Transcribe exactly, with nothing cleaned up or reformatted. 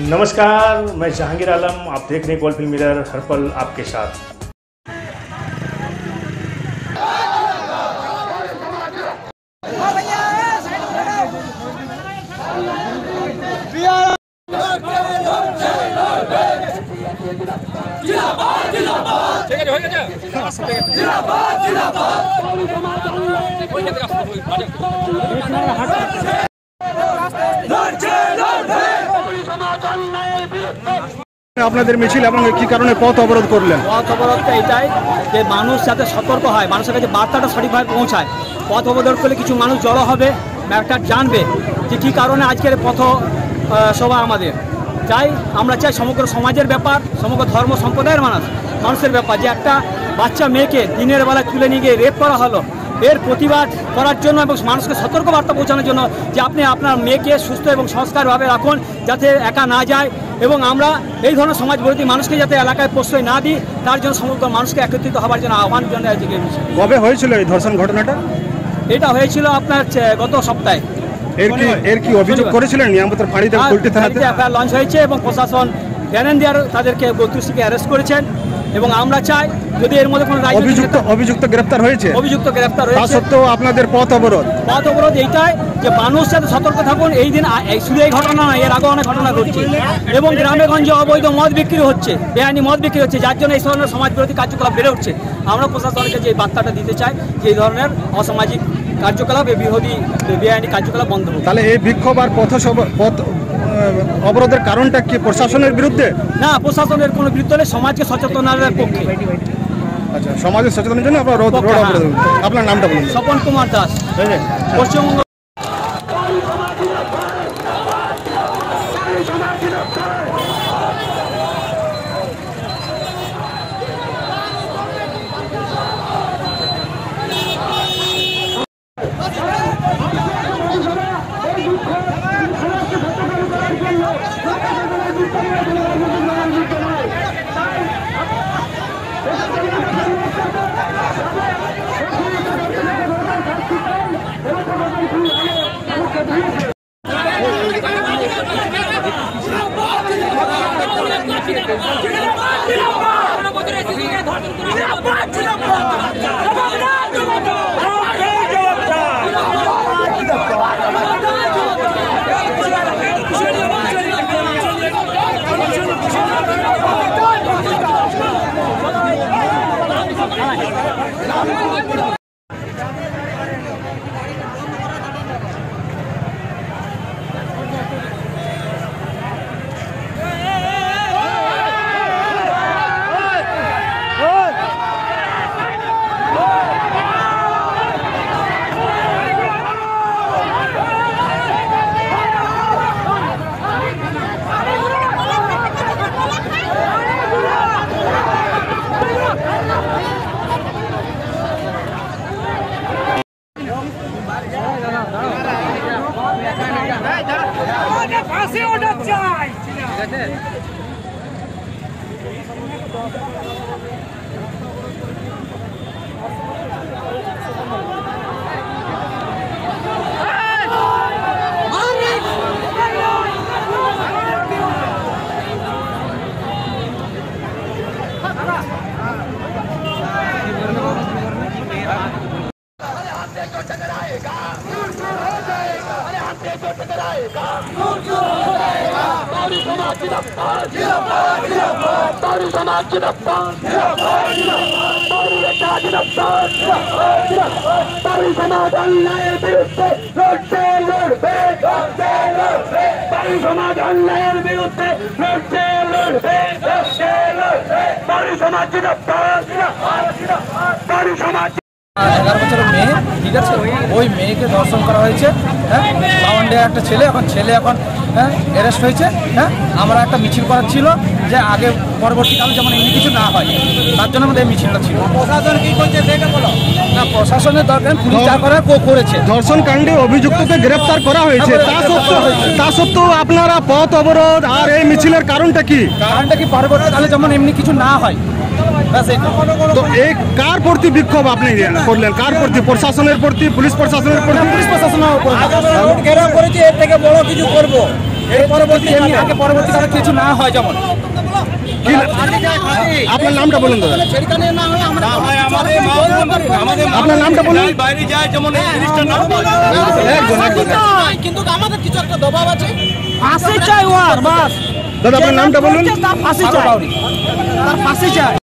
नमस्कार, मैं जहांगीर आलम। आप देख रहे हैं कोल फिल्म मिरर, हर पल आपके साथ। আপনাদের মিছিল এবং কি কারণে পথ অবরোধ করলেন? পথ অবরোধটা এটাই যে মানুষ যাতে সতর্ক হয়, মানুষের কাছে বার্তাটা সঠিকভাবে পৌঁছায়। পথ অবরোধ করলে কিছু মানুষ জড়ো হবে, একটা জানবে যে কী কারণে আজকের পথ সভা আমাদের। চাই আমরা চাই সমগ্র সমাজের ব্যাপার, সমগ্র ধর্ম সম্প্রদায়ের মানুষ মানুষের ব্যাপার যে একটা বাচ্চা মেয়েকে দিনের বেলা তুলে নিয়ে গিয়ে রেপ করা হলো, এর প্রতিবাদ করার জন্য এবং মানুষকে সতর্ক বার্তা পৌঁছানোর জন্য যে আপনি আপনার মেয়েকে সুস্থ এবং সংস্কারভাবে রাখুন যাতে একা না যায়, এবং আমরা এই ধরনের সমাজ বিরোধী মানুষকে যাতে এলাকায় প্রশ্রয় না দিই তার জন্য সমগ্র মানুষকে একত্রিত হওয়ার জন্য আহ্বান জন্য আজকে মিছিল। কবে হয়েছিল এই ধর্ষণ ঘটনাটা? এটা হয়েছিল আপনার গত সপ্তাহে। এর কি এর কি অভিযোগ করেছিলেন নিয়ামতের ফাঁড়িতে কুলটি থানাতে? এফআইআর লঞ্চ হয়েছে এবং প্রশাসন জ্ঞান দেওয়ার তাদেরকে বত্রিশকে অ্যারেস্ট করেছেন এবং আমরা চাই যদি এর মধ্যে কোনো অভিযুক্ত অভিযুক্ত গ্রেফতার হয়েছে অভিযুক্ত গ্রেফতার হয়েছে তা সত্ত্বেও আপনাদের পথ অবরোধ পথ অবরোধ এইটাই যে মানুষ যাতে সতর্ক থাকুন। এই দিন শুধু এই ঘটনা নয়, এর আগে অনেক ঘটনা ঘটছে এবং গ্রামে গঞ্জে অবৈধ মদ বিক্রি হচ্ছে, বেআইনি মদ বিক্রি হচ্ছে, যার জন্য এই ধরনের সমাজ বিরোধী কার্যকলাপ বেড়ে উঠছে। আমরা প্রশাসনকে যে বার্তাটা দিতে চাই যে এই ধরনের অসামাজিক কার্যকলাপ এই বিরোধী বেআইনি কার্যকলাপ বন্ধ হোক। তাহলে এই বিক্ষোভ আর পথ পথ অবরোধের কারণটা কি প্রশাসনের বিরুদ্ধে? না, প্রশাসনের কোনো বিরুদ্ধে হলে সমাজকে সচেতনতার পক্ষে। আচ্ছা, সমাজের সচেতনের জন্য আপনার রোড অবরোধ। আপনার নামটা বলুন। স্বপন কুমার দাস, পশ্চিমবঙ্গ। ফাঁসি অর্ডার চাই। এগারো বছরের মেয়ে, ঠিক আছে, ওই মেয়েকে ধর্ষণ করা হয়েছে। হ্যাঁ, বাউন্ডে একটা ছেলে, এখন ছেলে এখন হ্যাঁ অ্যারেস্ট হয়েছে। হ্যাঁ, আমরা একটা মিছিল করার ছিল যে আগে পরবর্তীকালে যেমন এমনি কিছু না হয়, তার জন্য আমাদের এই মিছিলটা ছিল। প্রশাসন কি করছে সেটা বলো না, প্রশাসনের দরকার পুলিশ যা করার করেছে। ধর্ষণ কাণ্ডে অভিযুক্তকে গ্রেফতার করা হয়েছে, তা সত্ত্বেও তা সত্ত্বেও আপনারা পথ অবরোধ আর এই মিছিলের কারণটা কি? কারণটা কি পরবর্তীকালে যেমন এমনি কিছু না হয়। তো এই কার প্রতি বিক্ষোভ আপনি করলেন? কার প্রতি? প্রশাসনের প্রতি, পুলিশ প্রশাসনের প্রতি? পুলিশ প্রশাসনের উপর ঘেরাও করেছি, এর থেকে বড় কিছু করবো। এর পরবর্তী এমনি আগে পরবর্তীকালে কিছু না হয় যেমন। কি না- আপনার নামটা বলুন দাদা, আপনার নামটা বলুন। বাইরে যায় যেমন এই জিনিসটা না একজন একজন কিন্তু আমাদের কিছু একটা দবাব আছে। ফাঁসি চাই ওর বাস, দাদা আপনার নামটা বলুন। তার ফাঁসি চাই, তার ফাঁসি চাই।